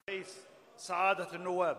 رئيس سعادة النواب،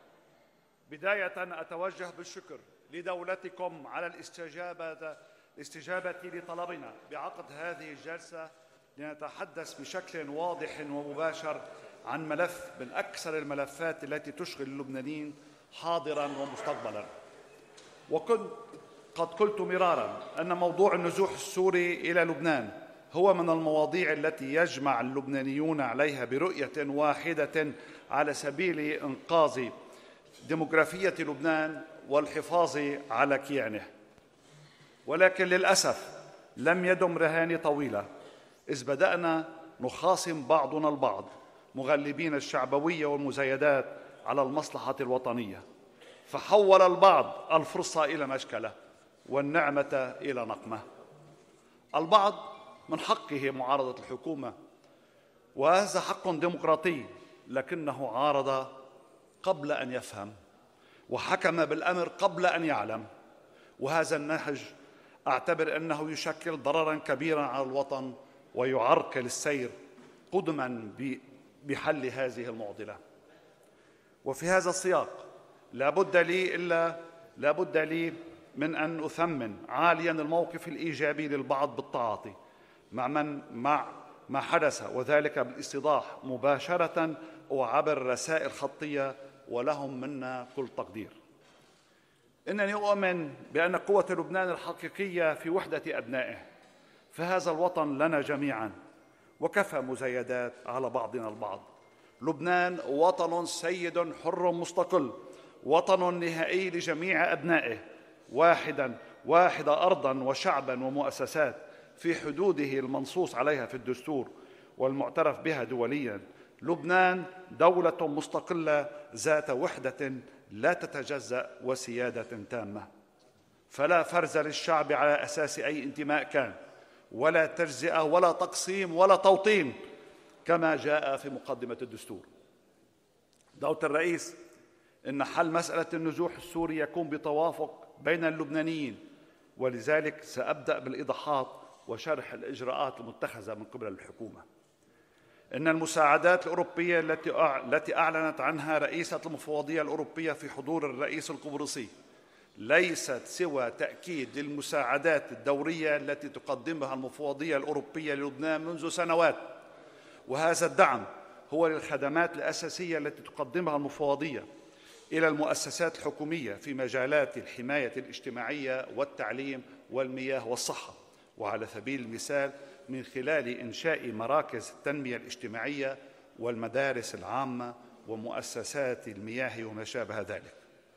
بداية أتوجه بالشكر لدولتكم على الاستجابة لطلبنا بعقد هذه الجلسة لنتحدث بشكل واضح ومباشر عن ملف من أكثر الملفات التي تشغل اللبنانيين حاضراً ومستقبلاً. وكنت قد قلت مرارا أن موضوع النزوح السوري إلى لبنان هو من المواضيع التي يجمع اللبنانيون عليها برؤية واحدة على سبيل إنقاذ ديموغرافية لبنان والحفاظ على كيانه. ولكن للأسف لم يدم رهان طويلة، إذ بدأنا نخاصم بعضنا البعض مغلبين الشعبوية والمزايدات على المصلحة الوطنية، فحول البعض الفرصة إلى مشكلة والنعمة إلى نقمة. البعض من حقه معارضة الحكومة، وهذا حق ديمقراطي، لكنه عارض قبل أن يفهم وحكم بالأمر قبل أن يعلم، وهذا النهج أعتبر أنه يشكل ضرراً كبيراً على الوطن ويعرقل السير قدماً بحل هذه المعضلة. وفي هذا السياق لا بد لي من أن أثمن عالياً الموقف الإيجابي للبعض بالتعاطي مع ما حدث، وذلك بالاستيضاح مباشرة وعبر رسائل خطية، ولهم منا كل تقدير. إنني أؤمن بأن قوة لبنان الحقيقية في وحدة أبنائه، فهذا الوطن لنا جميعاً وكفى مزايدات على بعضنا البعض. لبنان وطن سيد حر مستقل، وطن نهائي لجميع أبنائه، واحدة أرضاً وشعباً ومؤسسات في حدوده المنصوص عليها في الدستور والمعترف بها دولياً. لبنان دولة مستقلة ذات وحدة لا تتجزأ وسيادة تامة، فلا فرز للشعب على أساس أي انتماء كان، ولا تجزئة ولا تقسيم ولا توطين كما جاء في مقدمة الدستور. دولة الرئيس، إن حل مسألة النزوح السوري يكون بتوافق بين اللبنانيين، ولذلك سأبدأ بالإيضاحات وشرح الإجراءات المتخذة من قبل الحكومة. إن المساعدات الأوروبية التي أعلنت عنها رئيسة المفوضية الأوروبية في حضور الرئيس القبرصي ليست سوى تأكيد للمساعدات الدورية التي تقدمها المفوضية الأوروبية للبنان منذ سنوات، وهذا الدعم هو للخدمات الأساسية التي تقدمها المفوضية إلى المؤسسات الحكومية في مجالات الحماية الاجتماعية والتعليم والمياه والصحة، وعلى سبيل المثال من خلال إنشاء مراكز التنمية الاجتماعية والمدارس العامة ومؤسسات المياه وما شابه ذلك.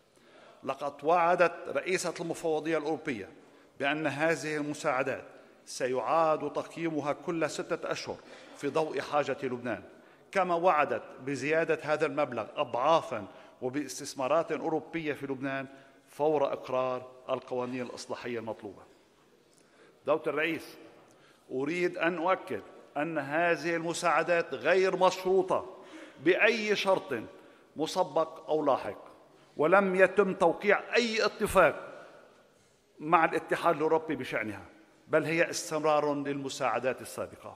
لقد وعدت رئيسة المفوضية الأوروبية بأن هذه المساعدات سيعاد تقييمها كل 6 أشهر في ضوء حاجة لبنان، كما وعدت بزيادة هذا المبلغ أضعافاً وباستثمارات أوروبية في لبنان فور إقرار القوانين الإصلاحية المطلوبة. دولة الرئيس، أريد أن أؤكد أن هذه المساعدات غير مشروطة بأي شرط مسبق أو لاحق، ولم يتم توقيع أي اتفاق مع الاتحاد الأوروبي بشأنها، بل هي استمرار للمساعدات السابقة.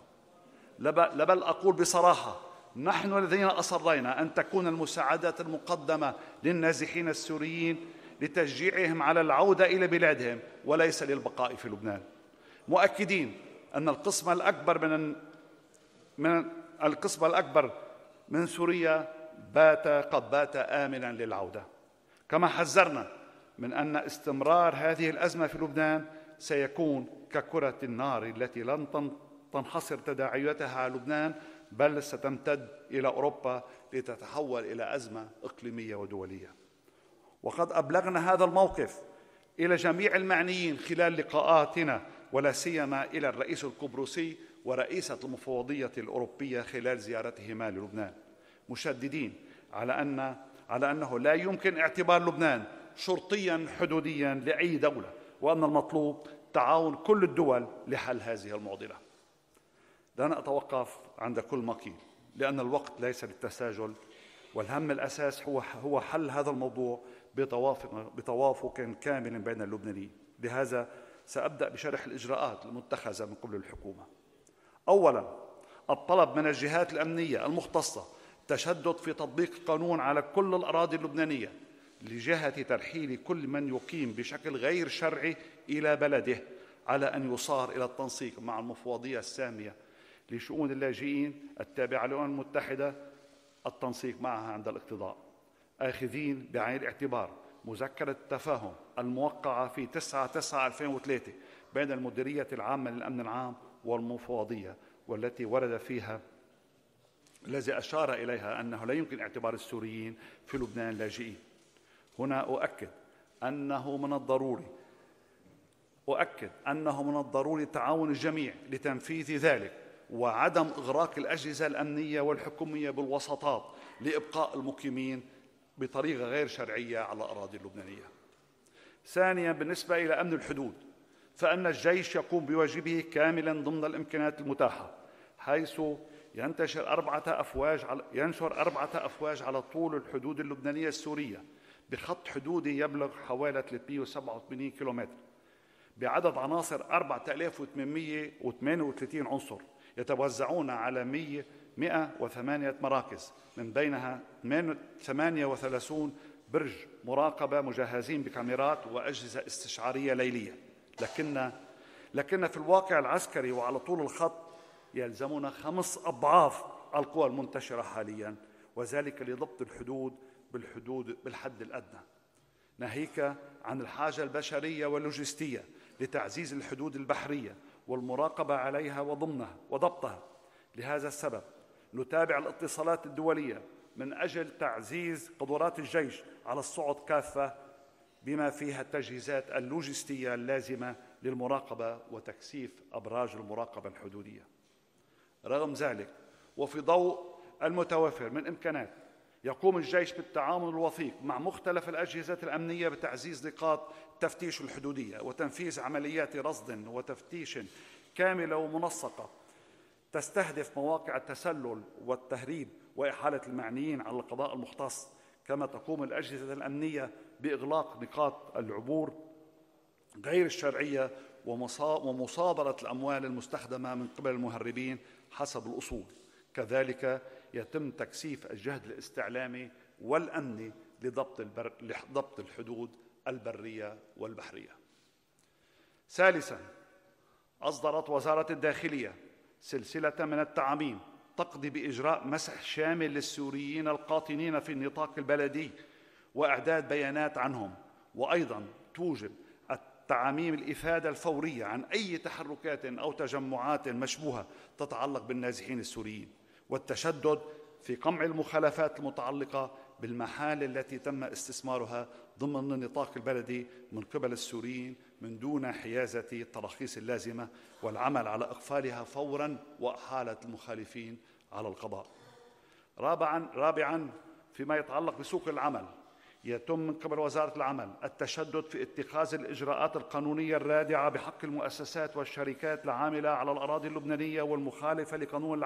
بل أقول بصراحة، نحن الذين أصرينا أن تكون المساعدات المقدمة للنازحين السوريين لتشجيعهم على العودة إلى بلادهم وليس للبقاء في لبنان، مؤكدين أن القسم الأكبر من سوريا قد بات آمناً للعودة. كما حذرنا من أن استمرار هذه الأزمة في لبنان سيكون ككرة النار التي لن تنحصر تداعياتها على لبنان، بل ستمتد إلى أوروبا لتتحول إلى أزمة إقليمية ودولية. وقد أبلغنا هذا الموقف إلى جميع المعنيين خلال لقاءاتنا، ولا سيما إلى الرئيس القبرصي ورئيسة المفوضية الأوروبية خلال زيارتهما للبنان، مشددين على أنه لا يمكن اعتبار لبنان شرطياً حدودياً لأي دولة، وأن المطلوب تعاون كل الدول لحل هذه المعضلة. لن أتوقف عند كل ما قيل، لأن الوقت ليس للتساجل، والهم الأساس هو حل هذا الموضوع بتوافق كامل بين اللبنانيين. لهذا سأبدأ بشرح الإجراءات المتخذة من قبل الحكومة. أولاً، الطلب من الجهات الأمنية المختصة تشدد في تطبيق القانون على كل الأراضي اللبنانية لجهة ترحيل كل من يقيم بشكل غير شرعي إلى بلده، على أن يصار إلى التنسيق مع المفوضية السامية لشؤون اللاجئين التابعة للأمم المتحدة، التنسيق معها عند الاقتضاء، آخذين بعين الاعتبار مذكرة التفاهم الموقعة في 9/9/2003 بين المديرية العامة للأمن العام والمفوضية، والتي ورد فيها الذي أشار إليها أنه لا يمكن اعتبار السوريين في لبنان لاجئين. هنا أؤكد أنه من الضروري تعاون الجميع لتنفيذ ذلك، وعدم إغراق الأجهزة الأمنية والحكومية بالوساطات لإبقاء المقيمين بطريقة غير شرعية على الأراضي اللبنانية. ثانياً، بالنسبة إلى أمن الحدود، فإن الجيش يقوم بواجبه كاملاً ضمن الإمكانات المتاحة، حيث ينشر 4 أفواج على طول الحدود اللبنانية السورية بخط حدودي يبلغ حوالي 387 كيلومتر، بعدد عناصر 4838 عنصر يتوزعون على 108 مراكز، من بينها 38 برج مراقبة مجهزين بكاميرات وأجهزة استشعارية ليلية. لكن في الواقع العسكري وعلى طول الخط يلزمنا 5 أضعاف القوى المنتشرة حاليا، وذلك لضبط الحدود بالحد الأدنى، ناهيك عن الحاجة البشرية واللوجستية لتعزيز الحدود البحرية والمراقبة عليها وضبطها. لهذا السبب نتابع الاتصالات الدولية من أجل تعزيز قدرات الجيش على الصعد كافة، بما فيها التجهيزات اللوجستية اللازمة للمراقبة وتكثيف أبراج المراقبة الحدودية. رغم ذلك، وفي ضوء المتوفر من إمكانات، يقوم الجيش بالتعاون الوثيق مع مختلف الأجهزة الأمنية بتعزيز نقاط التفتيش الحدودية وتنفيذ عمليات رصد وتفتيش كاملة ومنسقة تستهدف مواقع التسلل والتهريب وإحالة المعنيين على القضاء المختص. كما تقوم الأجهزة الأمنية بإغلاق نقاط العبور غير الشرعية ومصادرة الأموال المستخدمة من قبل المهربين حسب الأصول. كذلك يتم تكثيف الجهد الاستعلامي والأمني لضبط الحدود البرية والبحرية. ثالثاً، أصدرت وزارة الداخلية سلسلة من التعاميم تقضي بإجراء مسح شامل للسوريين القاطنين في النطاق البلدي وإعداد بيانات عنهم، وأيضاً توجب التعاميم الإفادة الفورية عن أي تحركات أو تجمعات مشبوهة تتعلق بالنازحين السوريين، والتشدد في قمع المخالفات المتعلقة بالمحال التي تم استثمارها ضمن النطاق البلدي من قبل السوريين من دون حيازة التراخيص اللازمة، والعمل على إقفالها فوراً وإحالة المخالفين على القضاء. رابعاً، فيما يتعلق بسوق العمل، يتم من قبل وزارة العمل التشدد في اتخاذ الإجراءات القانونية الرادعة بحق المؤسسات والشركات العاملة على الأراضي اللبنانية والمخالفة لقانون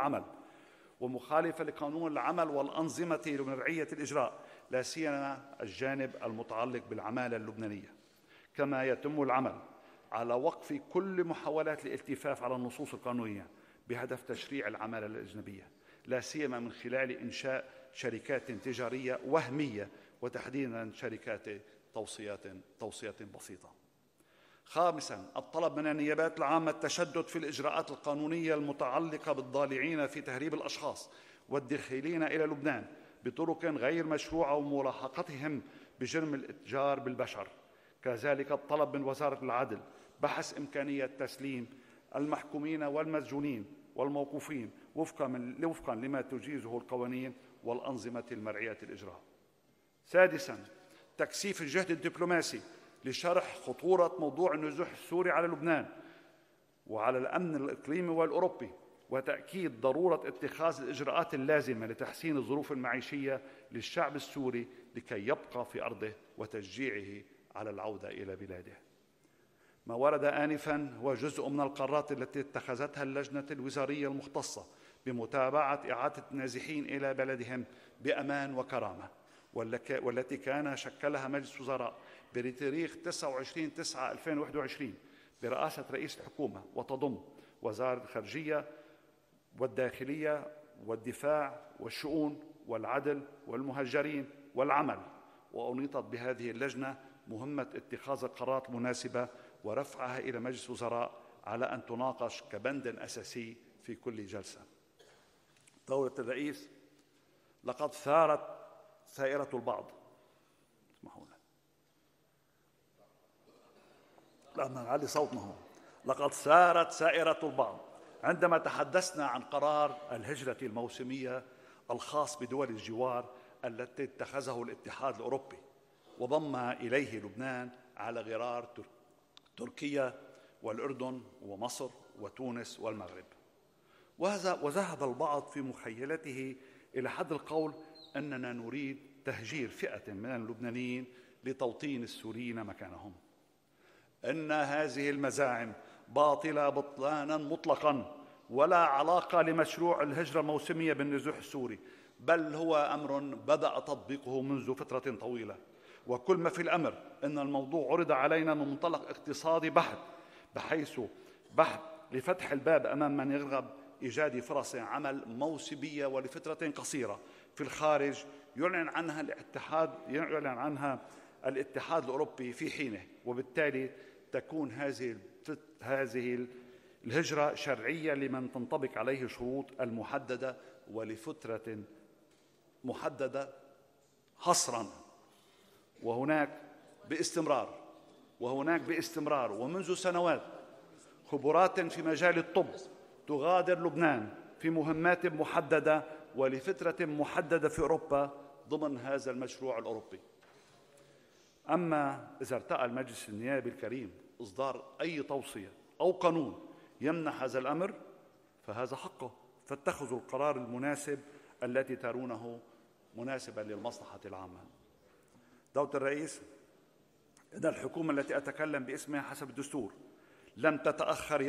العمل والأنظمة لمرعية الإجراء، لا سيما الجانب المتعلق بالعمالة اللبنانية. كما يتم العمل على وقف كل محاولات الالتفاف على النصوص القانونية بهدف تشريع العمالة الأجنبية، لا سيما من خلال إنشاء شركات تجارية وهمية، وتحديداً شركات توصيات بسيطة. خامساً، الطلب من النيابات العامة التشدد في الإجراءات القانونية المتعلقة بالضالعين في تهريب الأشخاص والداخلين إلى لبنان بطرق غير مشروعة وملاحقتهم بجرم الإتجار بالبشر. كذلك الطلب من وزارة العدل بحث إمكانية تسليم المحكومين والمسجونين والموقوفين وفقاً لما تجيزه القوانين والأنظمة المرعية الإجراء. سادساً، تكثيف الجهد الدبلوماسي لشرح خطورة موضوع النزوح السوري على لبنان وعلى الأمن الإقليمي والأوروبي، وتأكيد ضرورة اتخاذ الإجراءات اللازمة لتحسين الظروف المعيشية للشعب السوري لكي يبقى في أرضه وتشجيعه على العودة إلى بلاده. ما ورد آنفاً هو جزء من القرارات التي اتخذتها اللجنة الوزارية المختصة بمتابعة إعادة النازحين إلى بلدهم بأمان وكرامة، والتي كان شكلها مجلس وزراء بتاريخ 29/9/2021 برئاسة رئيس الحكومة، وتضم وزارة الخارجية والداخلية والدفاع والشؤون والعدل والمهجرين والعمل. وأنيطت بهذه اللجنة مهمة اتخاذ القرارات المناسبة ورفعها إلى مجلس وزراء على أن تناقش كبند أساسي في كل جلسة. دولة الرئيس، لقد ثارت ثائرة البعض، اسمحوا لي نعلي صوتنا هون، لقد ثارت ثائرة البعض عندما تحدثنا عن قرار الهجرة الموسمية الخاص بدول الجوار التي اتخذه الاتحاد الأوروبي وضم إليه لبنان على غرار تركيا والأردن ومصر وتونس والمغرب. وذهب البعض في مخيلته إلى حد القول أننا نريد تهجير فئة من اللبنانيين لتوطين السوريين مكانهم. إن هذه المزاعم باطلة بطلانا مطلقا، ولا علاقة لمشروع الهجرة الموسمية بالنزوح السوري، بل هو أمر بدأ تطبيقه منذ فترة طويلة. وكل ما في الأمر أن الموضوع عرض علينا من منطلق اقتصادي بحت، بحيث بحث لفتح الباب أمام من يرغب إيجاد فرص عمل موسمية ولفترة قصيرة في الخارج يعلن عنها الاتحاد الأوروبي في حينه، وبالتالي تكون هذه الهجرة شرعية لمن تنطبق عليه شروط المحددة ولفترة محددة حصرا، وهناك باستمرار ومنذ سنوات خبرات في مجال الطب تغادر لبنان في مهمات محددة ولفترة محددة في أوروبا ضمن هذا المشروع الأوروبي. أما إذا ارتأى المجلس النيابي الكريم إصدار أي توصية أو قانون يمنح هذا الأمر فهذا حقه، فاتخذوا القرار المناسب التي ترونه مناسبا للمصلحة العامة. دولة الرئيس، إن الحكومة التي أتكلم باسمها حسب الدستور لن تتأخر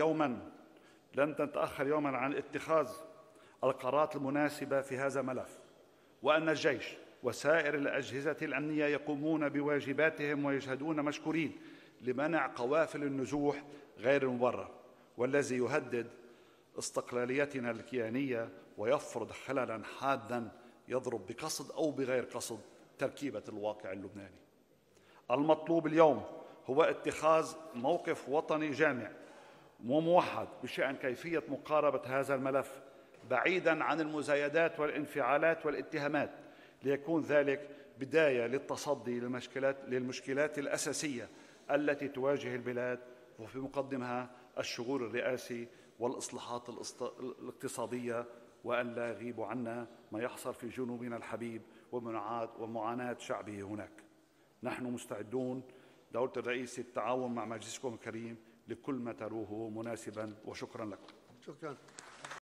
يوما عن اتخاذ القرارات المناسبة في هذا الملف، وأن الجيش وسائر الأجهزة الأمنية يقومون بواجباتهم ويشهدون مشكورين لمنع قوافل النزوح غير المبرر والذي يهدد استقلاليتنا الكيانية ويفرض خللا حادا يضرب بقصد أو بغير قصد تركيبة الواقع اللبناني. المطلوب اليوم هو اتخاذ موقف وطني جامع وموحد بشأن كيفية مقاربة هذا الملف بعيدا عن المزايدات والانفعالات والاتهامات، ليكون ذلك بداية للتصدي للمشكلات الأساسية التي تواجه البلاد، وفي مقدمها الشغور الرئاسي والإصلاحات الاقتصادية، وأن لا يغيب عنا ما يحصل في جنوبنا الحبيب ومعاناة شعبه هناك. نحن مستعدون دولة الرئيس التعاون مع مجلسكم الكريم لكل ما تروه مناسبا، وشكرا لكم. شكرا.